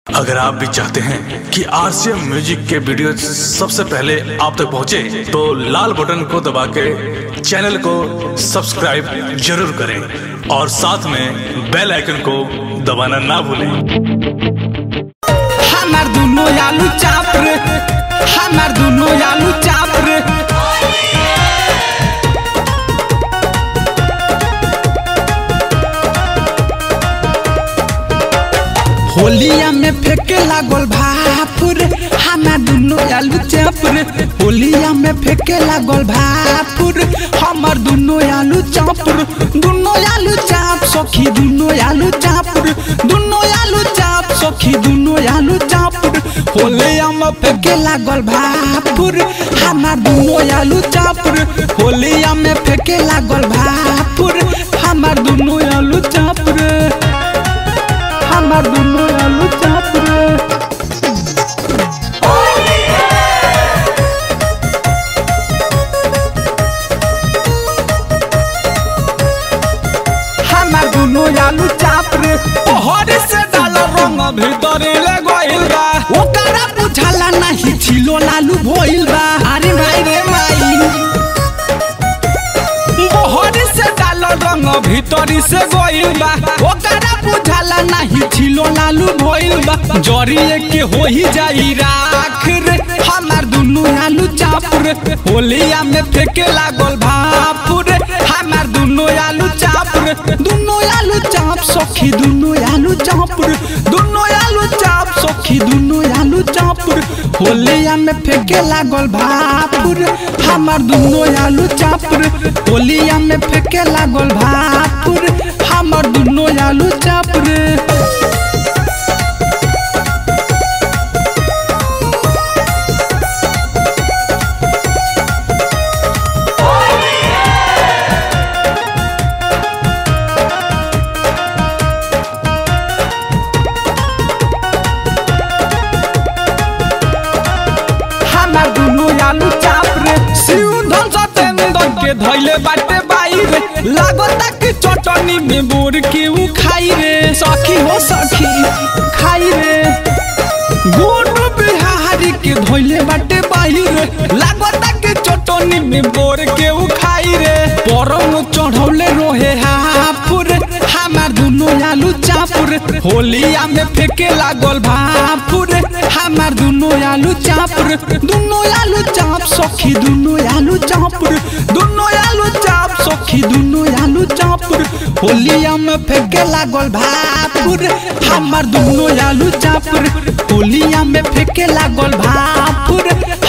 अगर आप भी चाहते हैं कि आरसीएम म्यूजिक के वीडियो सबसे पहले आप तक पहुंचे, तो लाल बटन को दबा के चैनल को सब्सक्राइब जरूर करें और साथ में बेल आइकन को दबाना ना भूलें। हमार दुनो आलू चाप रे, हमार दुनो आलू चाप रे। होलिया में फेंके लागल भापुर, हमार दुनो आलू चाप रे। होलिया में फेंके लागल भापुर, हमार दुनो आलू चाप रे। दुनो आलू चाप सखी, दुनो आलू चाप रे। दुनो आलू चाप सखी, दुनो आलू चाप रे। होलिया में फेंके लागल भापुर, हमार दुनो आलू चाप रे। होलिया में फेंके लागल भापुर, हमार दुनो आलू चाप रे। हमार दुनो आलू चाप रे। हमार दुनो आलू चाप रे। ओहर से डाल रंग भीतर ले गइल बा, ओकरा बुझाला नहीं छिलो लालू भइल बा। अरे भाई रे माई, ओहर से डाल रंग भीतर से गइल बा, ओकरा बुझाला नहीं छिलो लालू भइल बा। जरिए के होई जाई राख रे, हमार दुनो आलू चाप रे। होलिया में फेंके लागल भाप रे, हमार दुनो आलू चाप रे। दुनो आलू चाप सखी, दुनो आलू चाप रे। दुनो आलू चाप सखी, दुनो आलू चाप रे। होलिया में फेंके लागल भाप रे, हमार दुनो आलू चाप रे। होलिया में फेंके लागल भाप रे, हमार दुनो आलू चाप रे। हमार दुनो आलू चाप रे। सिउधन सतेंदर के धइले बाटे बाई रे, लागता कि चटनी में बोर के उ खाई रे। सखी हो सखी खाई रे। गोनू बिहारी के धइले बाटे बाई रे, लागता कि चटनी में बोर के उ खाई रे। परम चढ़ौले रोहे हाफ रे, हमार दुनो आलू चाप रे। होलिया में फेंके लागल भाप रे, हमार दुनो आलू चाप रे। दुनो आलू चाप सखी, दुनो आलू चाप रे। दुनो आलू चाप सखी, दुनो आलू चाप रे। होलिया में फेंके लागल भाप रे, हमार दुनो आलू चाप रे। होलिया में फेंके लागल भाप रे,